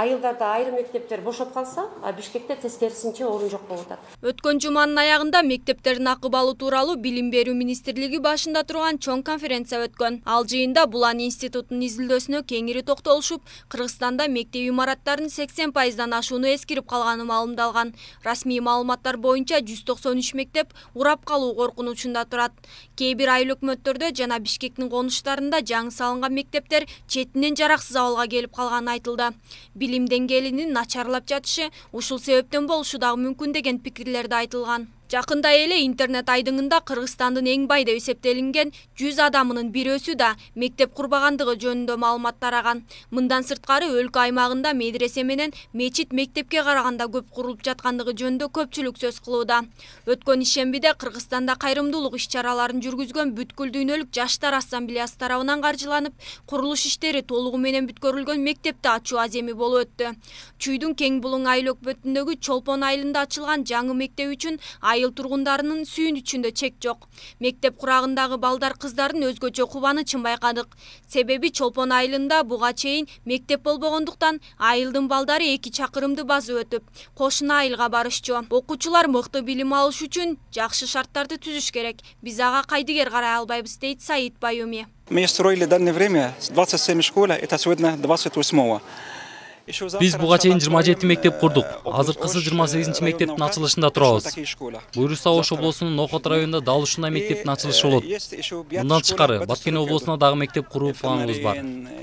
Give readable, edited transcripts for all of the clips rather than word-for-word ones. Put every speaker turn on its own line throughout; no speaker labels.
айылдарда айрым мектептер бошоп калса, Бишкекте тескерисинче орун жок болуп атат.
Өткөн жуманын аягында мектептердин акыбалы тууралуу Билим берүү министрлиги башында турган чоң конференция өткөн. Ал жыйында Булан институтунун изилдөөсүнө кеңири токтолушуп, Кыргызстанда мектеп имараттарынын 80%дан ашууну эскирип калганы маалымдалган. Расмий маалыматтар боюнча 193 мектеп урап калуу коркунучунда турат. Кээ бир айыл өкмөттөрдө жана Бишкектин конуштарында жаңы салынган мектептер четинен жараксыз абалга келип калганы айтылды. Билим деңгээлинин начарлап жатышы ушул себептен болушу дагы мүмкүн деген пикирлерде айтылган. Жакында эле интернет айдыңында Кыргызстандын эң бай деп эсептелинген 100 адамынын бирөөсү да мектеп курбагандыгы жөнүндө маалымат тараган. Мындан сырткары өлкө аймагында медресе менен мечит мектепке караганда көп курулуп жаткандыгы жөнүндө көпчүлүк сөз кылууда. Өткөн ишембиде Кыргызстанда кайрымдуулук иш-чараларын жүргүзгөн бүткүл дүйнөлүк жаштар ассамблеясы тарабынан каржыланып, курулуш иштери толугу менен бүткөрүлгөн мектепти ачуу аземи болуп өттү. Чүйдүн Кең Булуң айыл өкмөтүндөгү Чолпон айылында ачылган жаңы мектеп үчүн айыл тургундарынын сүйүнүчүндө чек жок. Мектеп курагындагы балдар кыздардын өзгөчө кубанычын байкадык. Себеби Чолпон айылында буга чейин мектеп болбогондуктан айылдын балдары 2 чакырымды басып өтүп, кошуна айылга барышчу. Окуучулар мыкты билим алыш үчүн жакшы шарттарды түзүш керек. Биз ага кайдыгер карай албайбыз, дейт Саид Баюми.
Мы строили в данное время 27 школ, это сегодня 28-го.
Биз буга чейин 27 мектеп курдук. Азыркысы 28 мектептин ачылышында турабыз. Буйруса Ош облусунун Нохот районунда дал ушундай мектептин ачылышы болот. Мындан тышкары Баткен облусуна дагы мектеп куруу планыбыз бар.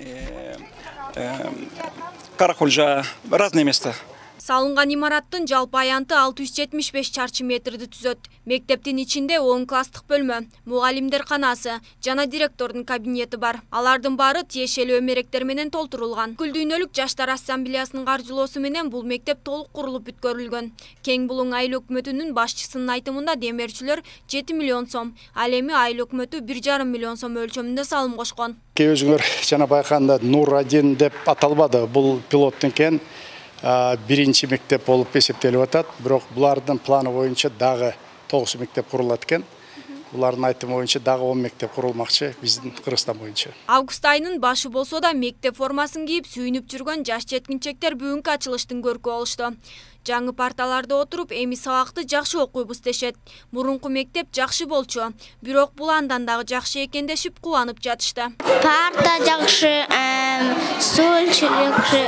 Каракульжа, разные места.
Салынган имараттын жалпы аянты 675 чарчы метрди түзөт. Мектептин ичинде 10 класстык бөлмө, мугалимдер канасы жана директордун кабинети бар. Алардын баары тиешелүү өмеректер менен толтурулган. Бүткүл дүйнөлүк жаштар ассамблеясынын каржылоосу менен бул мектеп толук курулуп бүткөрүлгөн. Кең Булуң айыл өкмөтүнүн башчысынын айтымында демерчилер 7 миллион сом, ал эми айыл өкмөтү 1,5 миллион сом өлчөмүндө салым кошкон.
Кээ өзүңөр жана байкаганда Нур-1 деп аталбады. Бул пилоттун кен биринчи мектеп болуп эсептелип атат. Бирок булардын планы боюнча дагы 9 мектеп курулат экен. Булардын айтымы боюнча дагы 10 мектеп курулмакчы биздин Кыргызстан боюнча.
Август айынын башы болсо да мектеп формасын кийип сүйүнүп жүргөн жаш жеткинчектер бүгүнкү ачылыштын көркү болушту. Жаңы парталарда отуруп, эми сабакты жакшы окуйбуз дешет. Мурунку мектеп жакшы болчу, бирок бул андан дагы жакшы экен дешип кубанып жатышты.
Парта жакшы, стул жакшы,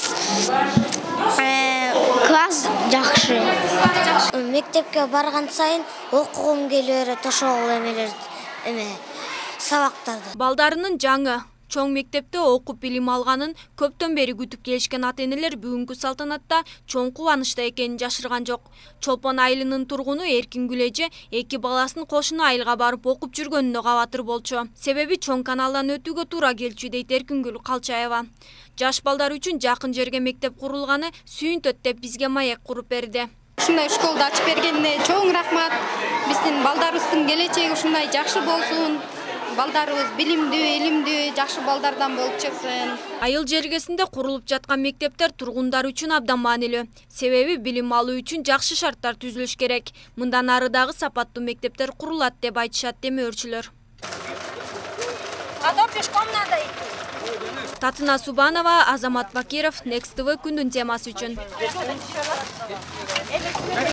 класс жакшы. Мектепке барган сайын окугум келе берет, ошол эмелерди, сабактарды.
Балдарынын жаңы чоң мектепте окуп билим алганын көптөн бери күтүп келишкен ата-энелер бүгүнкү салтанатта чоң кубанычта экенин жашырган жок. Чолпон айылынын тургуну Эркин Гүлеже 2 баласын кошуна айылга барып окуп жүргөнүнө кабатыр болчу. Себеби чоң каналдан өтүүгө туура келчү, дейт Эркингүл Калчаева. Жаш балдар үчүн жакын жерге мектеп курулганы сүйүнтөт деп бизге маек куруп берди.
Ушундай школду ачып бергенине чоң рахмат. Биздин балдарыбыздын келечеги ушундай жакшы болсун. Балдарыбыз билимдүү, илимдүү, жакшы балдардан болуп чыксын.
Айыл жергесинде курулуп жаткан мектептер тургундар үчүн абдан маанилүү. Себеби билим алуу үчүн жакшы шарттар түзүлүш керек. Мындан ары дагы сапаттуу мектептер курулат деп айтышат демөөрчүлөр. Татына Субанова, Азамат Бакиров, Next TV күндүн темасы үчүн.